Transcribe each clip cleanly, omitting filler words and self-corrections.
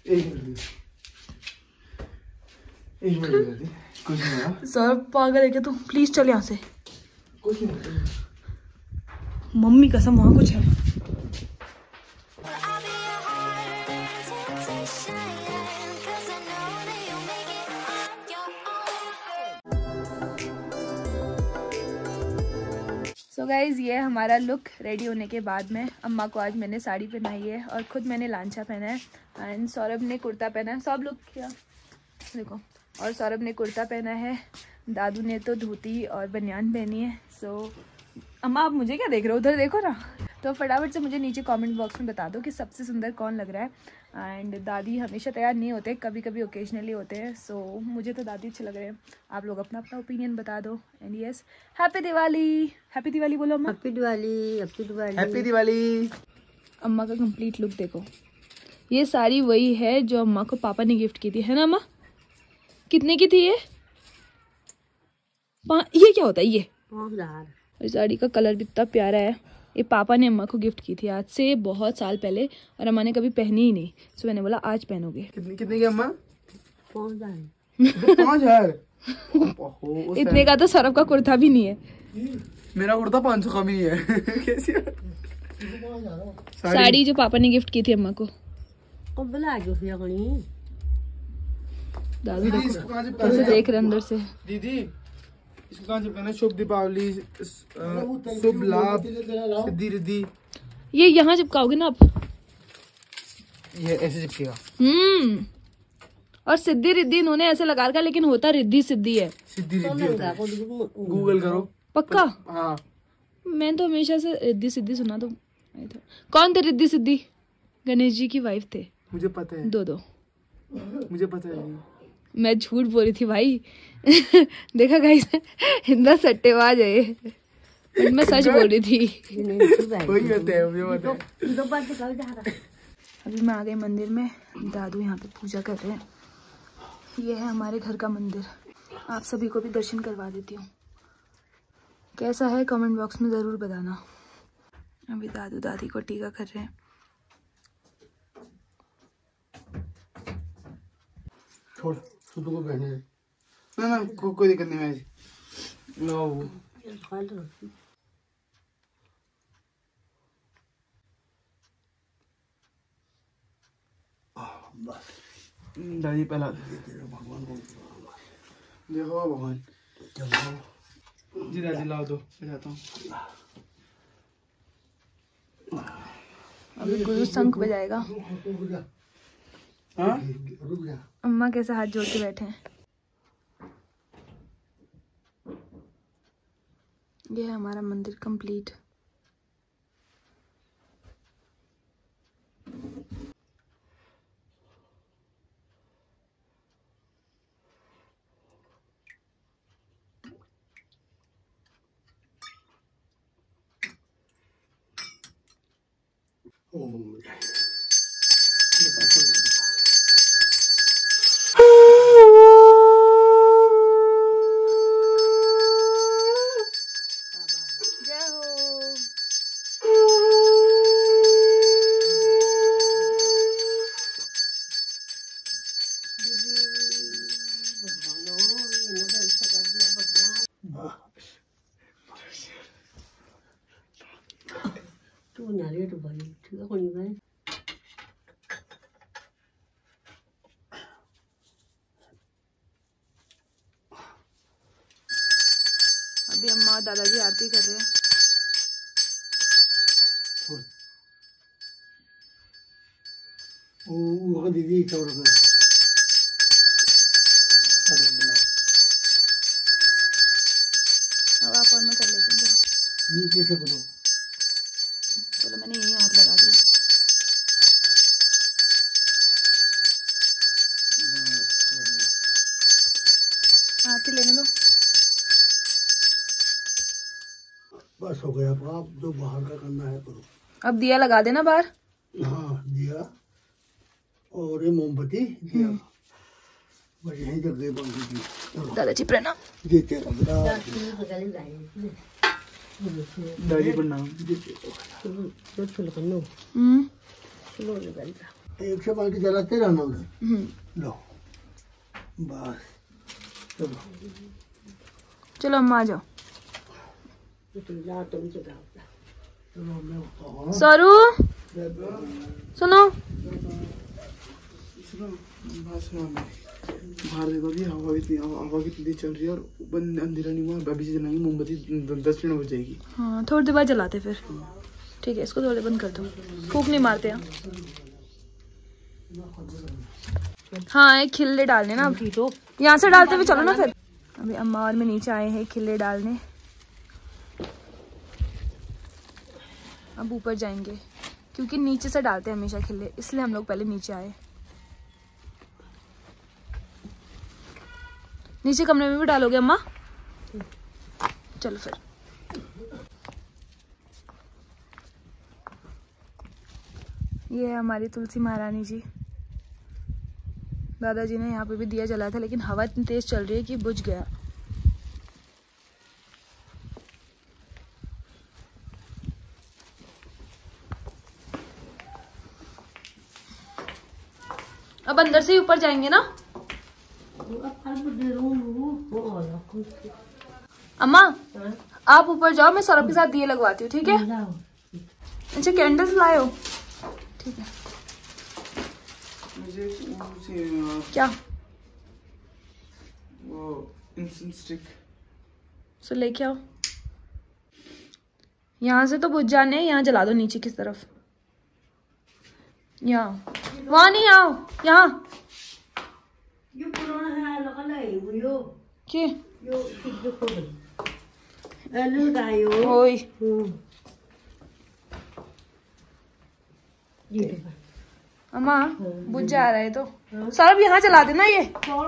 एक मिनट कुछ नहीं। सर पागल है क्या तू? प्लीज चल यहाँ से। कुछ नहीं, मम्मी कसम वहाँ कुछ है। सो गाइज ये हमारा लुक रेडी होने के बाद में। अम्मा को आज मैंने साड़ी पहनाई है और ख़ुद मैंने लांचा पहना है एंड सौरभ ने कुर्ता पहना है। सब लोग क्या देखो, और सौरभ ने कुर्ता पहना है, दादू ने तो धोती और बनियान पहनी है। सो अम्मा आप मुझे क्या देख रहे हो, उधर देखो ना। तो फटाफट से मुझे नीचे कमेंट बॉक्स में बता दो कि सबसे सुंदर कौन लग रहा है। एंड दादी हमेशा तैयार नहीं होते, कभी कभी ओकेजनली होते हैं। सो मुझे तो दादी अच्छे लग रहे हैं। आप लोग अपना अपना ओपिनियन बता दो। And yes, happy Diwali. Happy Diwali बोलो अम्मा। Happy Diwali, happy Diwali, happy Diwali. अम्मा का कंप्लीट लुक देखो। ये साड़ी वही है जो अम्मा को पापा ने गिफ्ट की थी, है ना अम्मा? कितने की थी ये? ये क्या होता है ये? 5000। इस साड़ी का कलर भी इतना प्यारा है। ये पापा ने अम्मा को गिफ्ट की थी आज से बहुत साल पहले, और अम्मा ने कभी पहनी ही नहीं। सो मैंने बोला आज पहनोगे। कितने की अम्मा? 5000। 5000? इतने का तो सौरभ का कुर्ता भी नहीं है। मेरा कुर्ता 500 का भी नहीं है। कैसी साड़ी जो पापा ने गिफ्ट की थी अम्मा को। दादू देखो कैसे देख रहे अंदर से। दीदी इसको कहाँ चिपकाना? शुभ दीपावली, शुभ लाभ, सिद्धि रिद्धि। ये यहाँ चिपकाओगे ना आप? ये ऐसे चिपकेगा। और सिद्धि रिद्धि इन्होंने ऐसे लगा रखा, लेकिन होता रिद्धि सिद्धि है। सिद्धि रिद्धि होता है। गूगल करो। पक्का? हाँ मैं तो हमेशा से रिद्धि सिद्धि सुना तो नहीं था। कौन थे रिद्धि सिद्धि? गणेश जी की वाइफ थे। मुझे पता है। दो मुझे पता है। मैं झूठ बोल रही थी भाई। देखा गाइस, इतना सट्टेबाज है ये। मैं सच बोल रही थी। वही होते हैं, मुझे पता है। अभी मैं आ गई मंदिर में। दादू यहाँ पे पूजा कर रहे हैं। ये है हमारे घर का मंदिर। आप सभी को भी दर्शन करवा देती हूँ। कैसा है कमेंट बॉक्स में ज़रूर बताना। अभी दादू दादी को टीका कर रहे हैं। छोड़ सुधु को बहने ना कोई दिक्कत नहीं है। लो बस दादी पहला भगवान को देखो। भगवान जी दादी लाओ दो, मैं जाता हूँ। अभी गुरु शंख बजाएगा। हाँ अम्मा कैसे हाथ जोड़ के बैठे हैं। ये है हमारा मंदिर कंप्लीट। अभी अम्मा और दादाजी आरती कर रहे हैं। वो दीदी क्या बोल रहा है? अब आप और मैं कर लेते हैं। ये कैसे करो? चलो मैंने यही हाथ लगा दिया। आरती लेने दो। बस हो गया। आप जो बाहर का करना है करो। अब दिया लगा देना बाहर। हाँ दिया और ये मोमबत्ती दिया बस यही जग गई बंद। दादाजी प्रणाम। दादी प्रणाम। एक से 5 जलाते रहना उधर। लो बस चलो चलो अम्मा आ जाओ। चलो मैं उठता हूँ। सौरू सुनो। बाहर देखो अभी हवा कितनी तेज चल रही है और अंधेरा नहीं हुआ। अभी से जलाएंगे मोमबत्ती 10 मिनट हो जाएगी। हाँ थोड़ी देर बाद जलाते फिर। ठीक है इसको थोड़े बंद कर दो, फूंक नहीं मारते हैं। हाँ एक खिल्ले डालने ना, अभी तो यहाँ से डालते हुए चलो ना फिर। अभी अम्मा और मैं नीचे आए हैं खिल्ले डालने, अब ऊपर जाएंगे क्योंकि नीचे से डालते हैं हमेशा खिल्ले, इसलिए हम लोग पहले नीचे आए। नीचे कमरे में भी डालोगे अम्मा? चलो फिर। ये है हमारी तुलसी महारानी जी। दादाजी ने यहाँ पे भी दिया जलाया था लेकिन हवा इतनी तेज चल रही है कि बुझ गया। अब अंदर से ही ऊपर जाएंगे ना अम्मा? आप ऊपर जाओ, मैं सौरभ के साथ दिए लगवाती हूँ, ठीक है? अच्छा कैंडल्स लाए हो, ठीक है। मुझे क्या? वो इंसेंस स्टिक सो लेके आओ। यहाँ से तो बुझ जाने, यहाँ जला दो नीचे की तरफ। यहाँ वहाँ नहीं, आओ यहाँ। ओए अम्मा बुझ जा रहा है तो सौरभ यहाँ चला देना ये।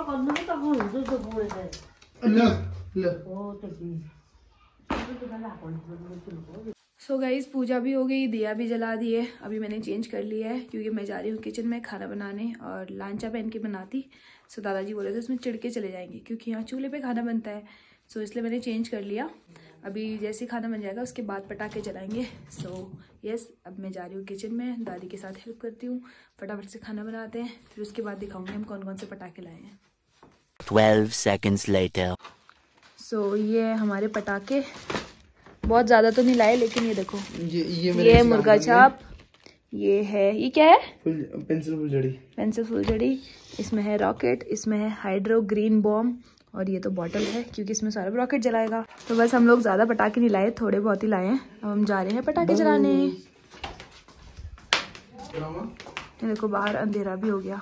सो गाइस पूजा भी हो गई, दिया भी जला दिए। अभी मैंने चेंज कर लिया है क्योंकि मैं जा रही हूँ किचन में खाना बनाने, और लांचा पहन के बनाती सो दादाजी बोले थे उसमें चिढ़के चले जाएंगे क्योंकि यहाँ चूल्हे पे खाना बनता है। सो इसलिए मैंने चेंज कर लिया। अभी जैसे खाना बन जाएगा उसके बाद पटाखे जलाएंगे। सो यस अब मैं जा रही हूँ किचन में, दादी के साथ हेल्प करती हूँ, फटाफट से खाना बनाते हैं, फिर उसके बाद दिखाऊंगी हम कौन कौन से पटाखे लाए हैं। 12 seconds later. सो ये हमारे पटाखे, बहुत ज़्यादा तो नहीं लाए लेकिन ये देखो, ये मुर्गा छाप, ये है, ये क्या है? पेंसिल फुलझड़ी। पेंसिल फुलझड़ी। इसमें है रॉकेट, इसमें है हाइड्रो ग्रीन बॉम्ब, और ये तो बॉटल है क्योंकि इसमें सारा रॉकेट जलाएगा। तो बस हम लोग ज़्यादा पटाखे नहीं लाए, थोड़े बहुत ही लाए हैं। अब हम जा रहे हैं पटाखे जलाने। ये देखो बाहर अंधेरा भी हो गया।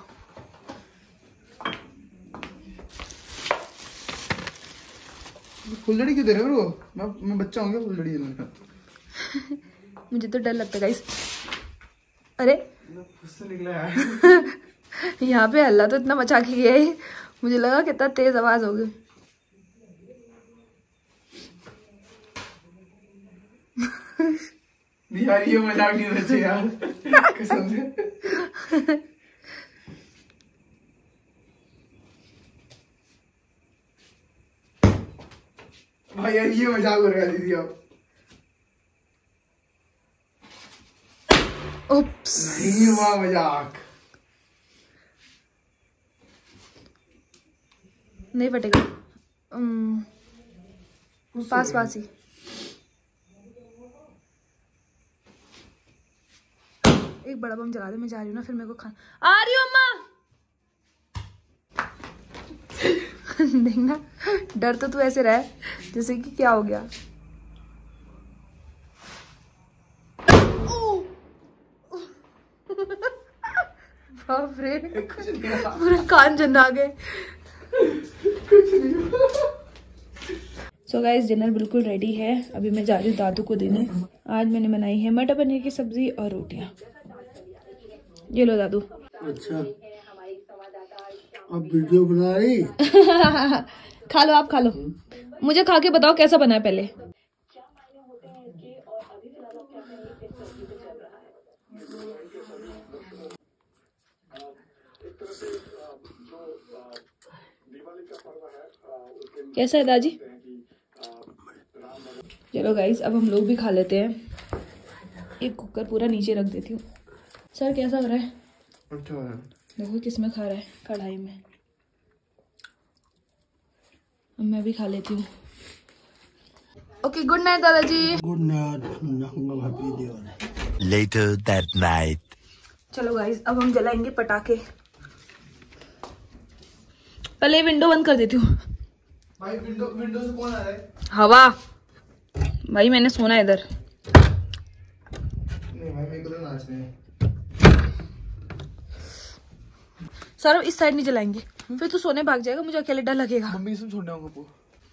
फुलझड़ी क्यों दे रहे हो? मैं बच्चा हूँ क्या फुलझड़ी देने का? मुझे तो डर लगता है गाइस। अरे निकला है। यहाँ पे हल्ला तो इतना मचा के गया है, मुझे लगा कितना तेज आवाज होगी। यार ये मजाक नहीं होना चाहिए यार, कसम से। भाई यार ये मजाक हो रहा है दीदी आप। उप्स। नहीं हुआ मजाक। नहीं फटेगा। पास पास ही। एक बड़ा बम जला दे, मैं जा रही हूँ ना, फिर मेरे को खाना। आ रही हूँ अम्मा। देखना डर तो तू ऐसे रहे जैसे कि क्या हो गया। बाप रे पूरे कान जन्ना गए। सो गाइस डिनर बिल्कुल रेडी है, अभी मैं जा रही हूँ दादू को देने। आज मैंने बनाई है मटर पनीर की सब्जी और रोटियां। ये लो दादू। अच्छा अब वीडियो बना रही। खा लो, आप खा लो, मुझे खा के बताओ कैसा बना है पहले। कैसा है दादी? चलो गाइस अब हम लोग भी खा लेते हैं। एक कुकर पूरा नीचे रख देती हूँ। सर कैसा हो रहा है? अच्छा है। देखो किसमें खा रहा है, कढ़ाई में। अब मैं भी खा लेती हूँ। ओके, गुड नाइट दादाजी। Good night. Later that night. चलो गाइस, अब हम जलाएंगे पटाखे। पहले विंडो बंद कर देती हूँ। भाई विंडो से कौन आ रहा है? हवा। भाई मैंने सोना इधर। नहीं भाई, मेरे को तो नाचने है। सौरभ इस साइड नहीं जलाएंगे, फिर तू सोने भाग जाएगा, मुझे अकेले डर लगेगा। मम्मी से छोड़ने होगा।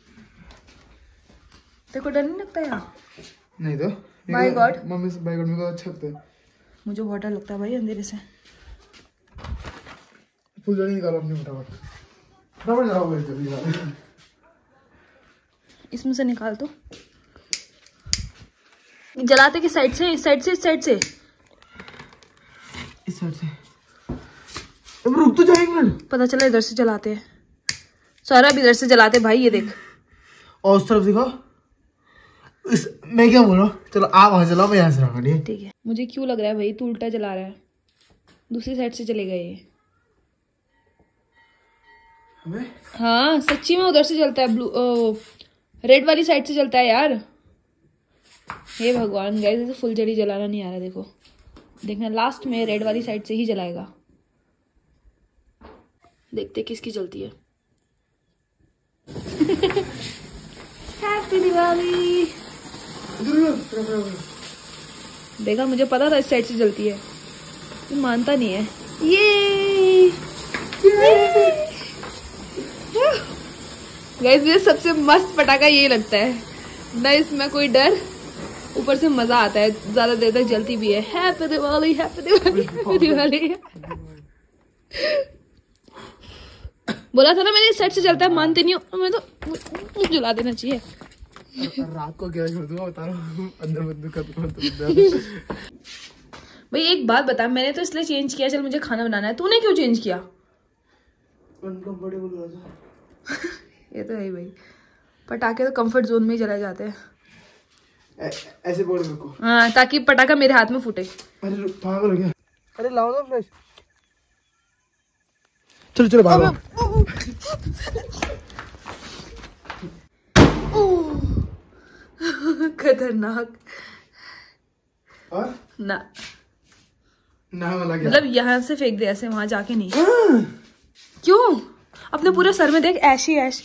तेरे को डर नहीं लगता यार? नहीं तो बाय गॉड। मम्मी से बाय गॉड मेरे को अच्छा लगता है। मुझे बहुत डर लगता है भाई अंधेरे से। फुलझड़ी निकालो अपनी फटाफट। फटाफट जलाओ भाई, जल्दी जलाओ। इसमें से निकाल दो। जलाते किस साइड से? इस साइड से, इस साइड से? इस साइड से। अब रुक तो जाए एक मिनट। पता चला इधर से जलाते हैं। सौरभ इधर से जलाते भाई, ये देख। और उस तरफ दिखाओ। मैं क्या बोल रहा हूँ, चलो आप वहां चलाओ, मैं यहाँ से रखा। ठीक है। मुझे क्यों लग रहा है भाई तू उल्टा जला रहा है? दूसरी साइड से चलेगा ये। हमें हाँ सच्ची में उधर से चलता है, ब्लू रेड वाली साइड से चलता है यार। हे भगवान गाइस, इसे फुलझड़ी जलाना नहीं आ रहा। देखो देखना, लास्ट में रेड वाली साइड से ही जलाएगा। देखते किसकी जलती है। हैप्पी दिवाली। देखा, मुझे पता था इस साइड से जलती है। ये मानता नहीं है। ये गाइस, मुझे सबसे मस्त पटाखा यही लगता है ना। इसमें कोई डर, ऊपर से मजा आता है, ज्यादा देर तक जलती भी है। Happy Diwali, happy Diwali, happy Diwali. बोला था ना मैंने, इस साइड से चलता है, मानते नहीं हो। मैं तो जला देना चाहिए। रात को क्या कर दूंगा बता रहा हूँ, अंदर बंद कर। भाई एक बात बता, मैंने तो इसलिए चेंज किया, चल मुझे खाना बनाना है, तूने क्यों चेंज किया? अनकंफर्टेबल हो रहा ये तो है ही भाई, पटाखे तो कंफर्ट जोन में ही जलाए जाते हैं। ऐसे बोल मेरे को। हाँ, ताकि पटाखा मेरे हाथ में फूटे। अरे पागल हो गया। अरे लाओ ना फ्लैश। चलो चलो भागो। खतरनाक। और ना वाला क्या? मतलब यहाँ से फेंक दे, ऐसे वहां जाके नहीं। क्यों? अपने पूरे सर में देख, ऐश ही ऐश।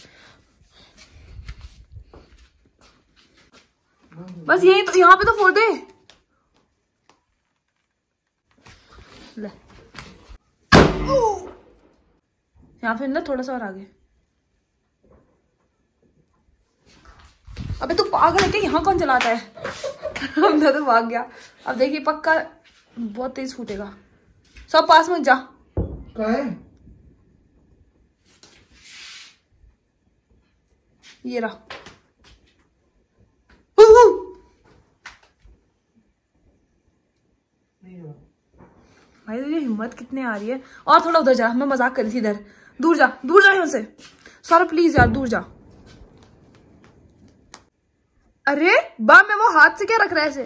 बस यही तो, यहाँ पे तो फोड़ दे। ले, यहाँ पे ना थोड़ा सा और आगे। अबे तू पागल है क्या? यहाँ कौन चलाता है? हमने तो भाग गया। अब देखिए पक्का बहुत तेज फूटेगा। सब पास में जा। कहाँ है? ये रहा। भाई तुझे हिम्मत कितने आ रही है? और थोड़ा उधर जा, मैं मजाक कर रही थी। इधर दूर जा, दूर जा यहाँ से। सौरभ प्लीज यार दूर जा। अरे बा, मैं वो हाथ से क्या रख रहा है ऐसे?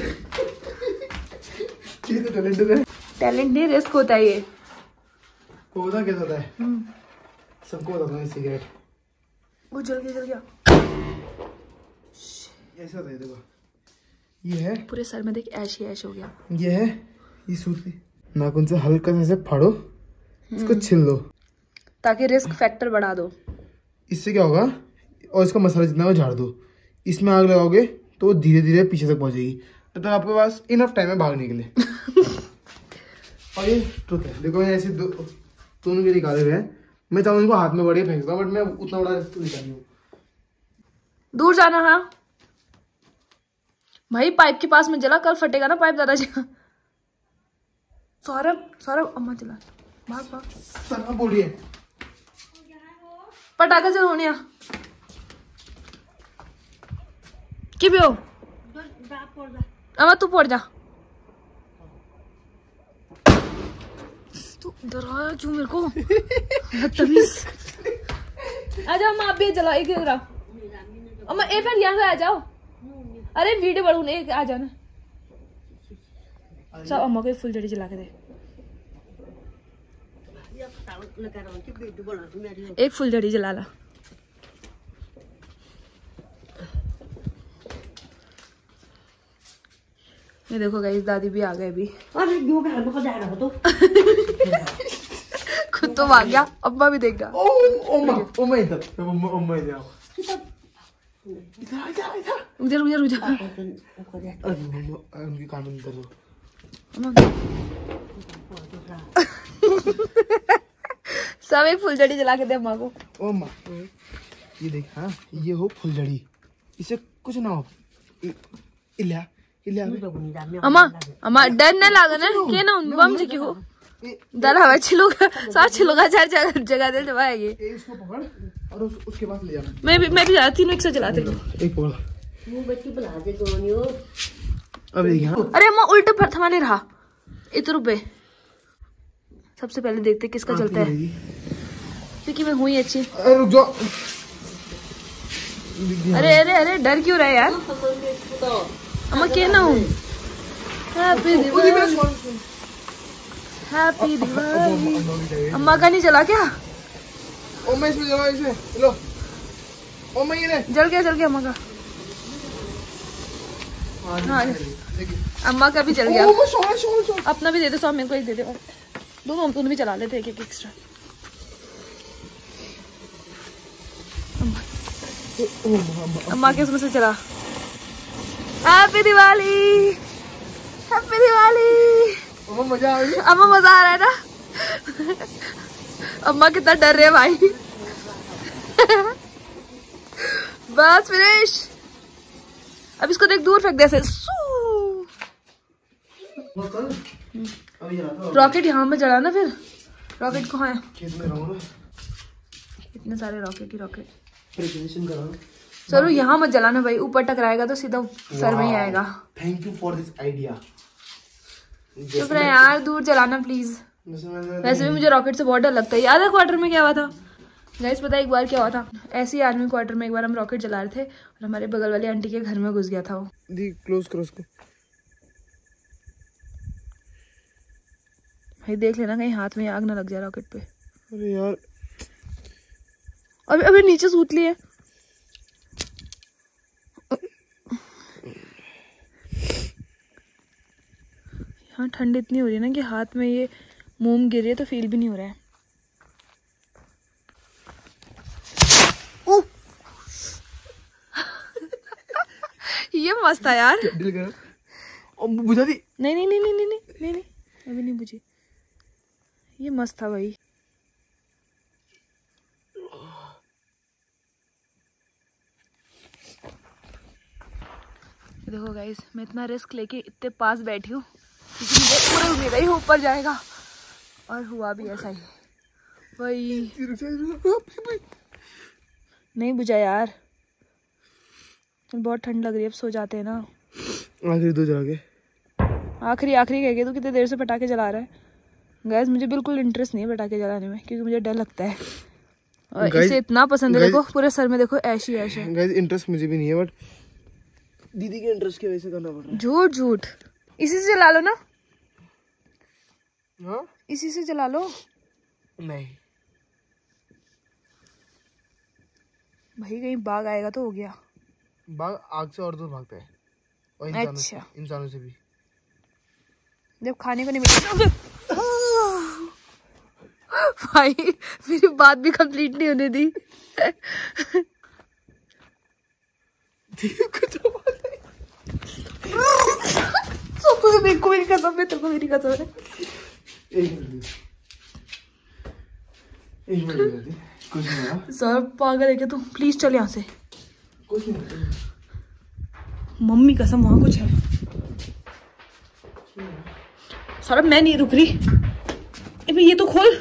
ये तो टैलेंट है। टैलेंट नहीं, रिस्क होता है ये। होता क्या होता है? सबको होता है सिगरेट। वो जल गया, जल गया। ऐसा होता है, देखो ये है पूरे सर में देख, ऐश ही ऐश हो गया। ये है, ये सूती नाखून से हल्का सा फाड़ो, इसको छिल लो ताकि रिस्क फैक्टर बढ़ा दो। इससे क्या होगा? और इसका मसाला जितना वो झाड़ दो। इसमें आग लगाओगे तो वो धीरे धीरे पीछे तक पहुंचेगी, तो आपके पास इनफ टाइम है भागने के लिए। और ये ट्रुथ है, देखो मैं ऐसे दोनों के निकाले हुए हैं। मैं चाहूँ इनको हाथ में बड़े फेंकता हूँ, बट मैं उतना बड़ा रिस्क निकाल हूँ। दूर जाना। हाँ भाई, पाइप के पास में जला, कल फटेगा ना पाइप दादाजी। सौरभ सौरभ, अम्मा चला, भाग भाग। सर बोलिए, पटाखा चल होने की भी हो। अम्मा तू पड़ जा। तू डरा क्यों मेरे को? बदतमीज। आ जाओ अम्मा, आप भी जला एक जरा। अम्मा एक बार यहाँ से आ जाओ। अरे वीडियो बनूने आ जाओ ना। सब अम्मा को एक फुलझड़ी जला के दे। एक फुलझड़ी जला ला। ये देखो गाइस, दादी भी आ गए अभी। अरे जो घर में जा रहा हो तो खुद तो भाग गया, अब्बा भी देख गया। ओमा इधर उधर उधर उधर। उनकी काम इधर सब एक फुलझड़ी जला के दे अम्मा को। ओ माँ, ये देख, हाँ ये हो फुलझड़ी, इसे कुछ ना हो। इल्या इल्या अम्मा अम्मा डर न लागे ना के ना बम जी की हो डर हवा छिलूगा साथ छिलूगा चार जगह दे जवाएगी। इसको पकड़ और उसके बाद ले जाना। मैं भी जाती हूँ, एक साथ चलाते हैं। एक पकड़। मुंह बच्ची बुला दे दोनियो। अब देखिए, हाँ अरे अम्मा उल्टा फरथमा नहीं रहा इतने रुपए। सबसे पहले देखते किसका चलता है, क्योंकि मैं हुई अच्छी। अरे रुक जाओ। अरे अरे अरे डर क्यों रहा है यार। अम्मा के ना हूँ। Happy Diwali happy Diwali. अम्मा का नहीं चला क्या? ओ मैं इसमें जला, इसे लो। ओ मैं ये ले। जल गया अम्मा का। हाँ अम्मा का भी जल गया। अपना भी दे दे, सब मेरे को एक दे दे। दोनों हम भी चला लेते एक एक्स्ट्रा। अम्मा के उसमें से चला। Happy Diwali happy Diwali. मजा आ रही है। अम्मा मजा आ रहा है ना। अम्मा कितना डर रहे भाई। बस फिनिश। अब इसको देख दूर फेंक दे ऐसे। रॉकेट यहाँ पे जला ना, फिर रॉकेट कहाँ है? इतने सारे रॉकेट ही रॉकेट। चलो यहाँ मत जलाना भाई, ऊपर टकराएगा तो सीधा सर में ही आएगा। Thank you for this idea. चुप रहे यार, दूर जलाना प्लीज। वैसे भी मुझे रॉकेट से बहुत डर लगता है। याद है क्वार्टर में क्या हुआ था गाइस? पता है एक बार क्या हुआ था? ऐसे ही आर्मी क्वार्टर में एक बार हम रॉकेट जला रहे थे और हमारे बगल वाली आंटी के घर में घुस गया था वो। दी क्लोज करो उसको। भाई देख लेना कहीं हाथ में आग ना लग जाए रॉकेट पे। अरे यार अभी अभी नीचे सूत लिए। यहाँ ठंड इतनी हो रही है ना कि हाथ में ये मोम गिर रही है तो फील भी नहीं हो रहा है। ये मस्त था यार। बुझा दी। नहीं नहीं नहीं नहीं नहीं नहीं नहीं अभी नहीं बुझी। ये मस्त था भाई। देखो गाइस, मैं इतना रिस्क लेके इतने पास बैठी हूँ क्योंकि मुझे पूरी उम्मीद है ऊपर जाएगा, और हुआ भी ऐसा ही। वही नहीं बुझा यार, बहुत ठंड लग रही है। अब सो जाते हैं ना। आखिरी दो जला के। आखिरी कह के तो कितने देर से पटाखे जला रहा है। गाइस मुझे बिल्कुल इंटरेस्ट नहीं है पटाखे जलाने में, क्योंकि मुझे डर लगता है और इसे इतना पसंद है। देखो पूरे सर में देखो ऐशी है। गाइस इंटरेस्ट मुझे भी नहीं है, बट दीदी के इंटरेस्ट की वजह से करना पड़ रहा है। झूठ झूठ। इसी से जला लो ना। हाँ इसी से जला लो। नहीं भाई कहीं बाघ आएगा तो हो गया। बाघ आग से और दूर भागता है, और इंसानों से भी। जब खाने को नहीं मिलेगा। भाई मेरी बात भी कंप्लीट नहीं होने दी। मेरी कसम है, तेरे को मेरी कसम है। एक मिनट कुछ नहीं हुआ। सर पागल है क्या तू? प्लीज चल यहाँ से। कुछ नहीं। मम्मी कसम वहाँ कुछ है। सौरभ मैं नहीं रुक रही। ये तो खोल।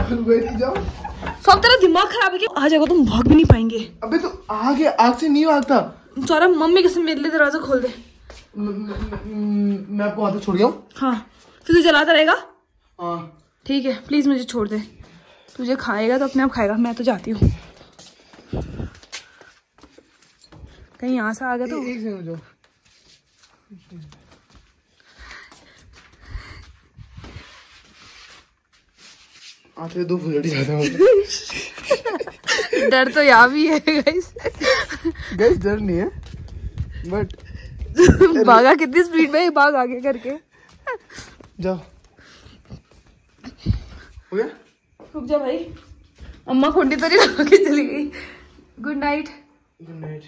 सब तेरा दिमाग खराब है क्या? आ जाएगा तुम भाग भी नहीं पाएंगे। अबे तो आग से नहीं भागता। सौरभ मम्मी कसम मेरे लिए दरवाजा खोल दे। मैं आपको वहां छोड़ गया हूँ। हाँ फिर तू जलाता रहेगा। हाँ ठीक है प्लीज मुझे छोड़ दे। तुझे खाएगा तो अपने आप खाएगा, मैं तो जाती हूँ। कहीं यहाँ से आ गया तो एक सेकंड जो आते 2 फुलझड़ी जाता हूँ। डर तो यहाँ भी है गाइस। गाइस डर नहीं है बट भागा कितनी स्पीड में, भाग आगे करके। जाओ हो गया। रुक जा भाई, अम्मा खुंडी तो नहीं लगा के चली गई। Good night. Good night.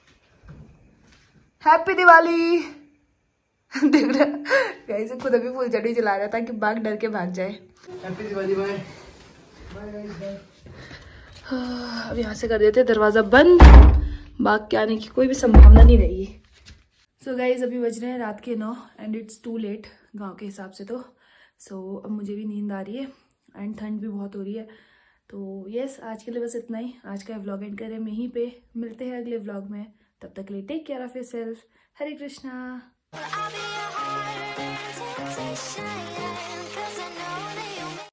Happy Diwali. देख रहा गाइस, खुद अभी फुलझड़ी जला रहा था कि बाघ डर के भाग जाए। Happy Diwali. Bye bye guys bye. अब यहाँ से कर देते दरवाजा बंद, बाघ के आने की कोई भी संभावना नहीं रहेगी। सो गाइज अभी बज रहे हैं रात के 9 एंड इट्स टू लेट गांव के हिसाब से तो। सो अब मुझे भी नींद आ रही है एंड ठंड भी बहुत हो रही है। तो यस, आज के लिए बस इतना ही। आज का व्लॉग एंड करें हम यहीं पे। मिलते हैं अगले व्लॉग में, तब तक के लिए take care of yourself. Hare Krishna.